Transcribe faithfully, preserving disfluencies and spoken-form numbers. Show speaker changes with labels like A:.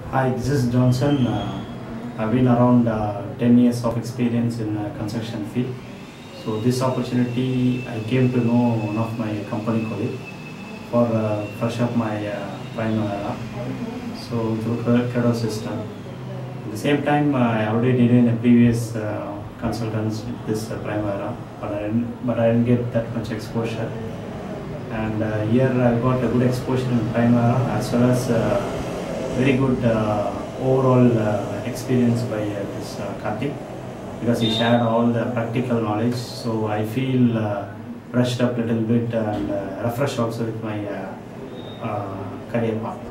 A: Hi, this is Johnson. Uh, I've been around uh, ten years of experience in uh, construction field. So this opportunity, I came to know one of my company colleague for uh, fresh up my uh, Primavera. So through CREDO system. At the same time, uh, I already did in a previous uh, consultants with this uh, Primavera, but I didn't, but I didn't get that much exposure. And uh, here I got a good exposure in Primavera as well as uh, very good uh, overall uh, experience by uh, this uh, Karthik, because he shared all the practical knowledge. So I feel uh, brushed up a little bit and uh, refreshed also with my uh, uh, career path.